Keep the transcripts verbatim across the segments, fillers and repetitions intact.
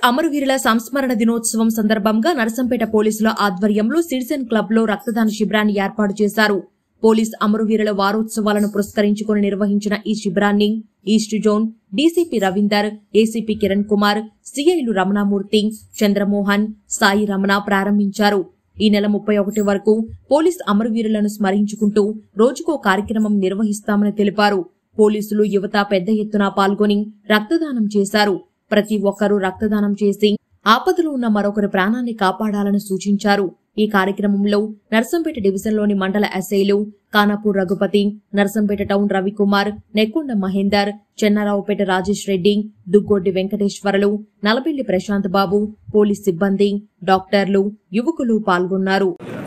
అమరవీరుల సంస్మరణ దినోత్సవం సందర్భంగా నరసంపేట పోలీసుల ఆధ్వర్యంలో సిటిజన్ క్లబ్ లో రక్తదాన శిబిరాన్ని ఏర్పాటు చేశారు. పోలీస్ అమరవీరుల వారోత్సవాలను పురస్కరించుకుని నిర్వహించిన ఈ శిబిరాన్ని east zone DCP Ravinder, ACP Kiran Kumar, సీఐలు రమణమూర్తి, చంద్రమోహన్, సాయి రమణ ప్రారంభించారు. ఈ నెల ముప్పై ఒకటి వరకు పోలీస్ అమరవీరులను స్మరించుకుంటూ రోజుకో కార్యక్రమం నిర్వహిస్తామని తెలిపారు. పోలీసులు యువత పెద్ద ఎత్తున పాల్గొని రక్తదానం చేశారు. ప్రతి ఒక్కరూ రక్తదానం చేసి ఆపదలో ఉన్న మరొకరి ప్రాణాన్ని కాపాడాలని సూచించారు. ఈ కార్యక్రమంలో నర్సంపేట డివిజన్లోని మండల ఎస్ఐలు కానాపూర్ రఘుపతి, నర్సంపేట టౌన్ రవికుమార్, నెక్కొండ మహేందర్, చెన్నారావుపేట రాజేష్ రెడ్డి, దుగ్గొడ్డి వెంకటేశ్వరలు, నలబెల్లి ప్రశాంత్ బాబు, పోలీస్ సిబ్బంది, డాక్టర్లు, యువకులు పాల్గొన్నారు.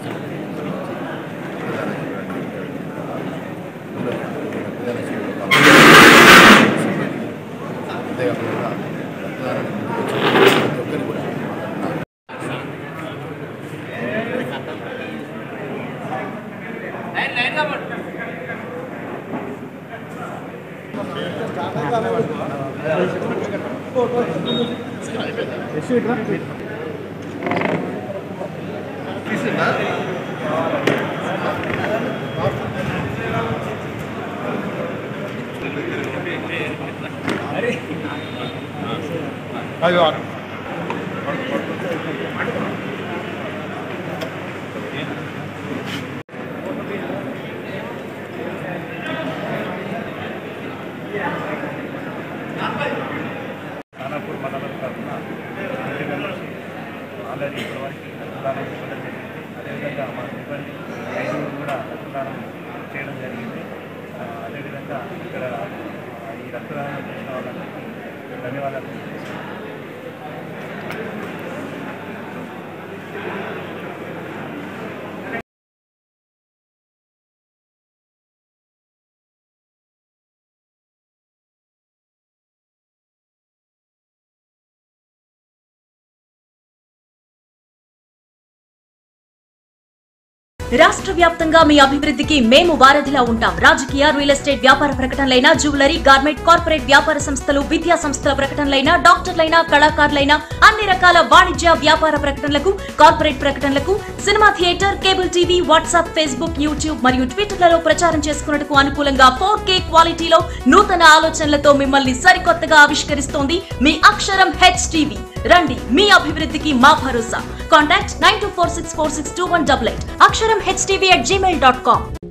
అయ్యో కానాపూర్ మండలం తరఫున ఆల్రెడీ ఇప్పటివరకు రక్తదానం ఇవ్వడం జరిగింది. అదేవిధంగా మా సిబ్బంది ఐదుగురు కూడా రక్తదానం చేయడం జరిగింది. అదేవిధంగా ఇక్కడ ఈ రక్తదానం చేసిన వాళ్ళందరికీ ధన్యవాదాలు. రాష్ట్ర వ్యాప్తంగా మీ అభివృద్ధికి మేము వారధిలా ఉంటాం. రాజకీయ, రియల్ ఎస్టేట్ వ్యాపార ప్రకటనలైన, జ్యువెలరీ, గార్మెంట్, కార్పొరేట్ వ్యాపార సంస్థలు, విద్యా సంస్థల ప్రకటనలైన, డాక్టర్లైన, కళాకారులైన అన్ని రకాల వాణిజ్య వ్యాపార ప్రకటనలకు, కార్పొరేట్ ప్రకటనలకు, cinema theatre, cable TV, WhatsApp, Facebook, YouTube మరియు ట్విట్టర్లలో ప్రచారం చేసుకున్నట్టుకు అనుకూలంగా ఫోర్ కే క్వాలిటీలో నూతన ఆలోచనలతో మిమ్మల్ని సరికొత్తగా ఆవిష్కరిస్తోంది మీ అక్షరం హెచ్ టీవీ. రండి, మీ అభివృద్ధికి మా భరోసా. Contact nine two four six four six two one double eight. అక్షరం H TV at Gmail dot com.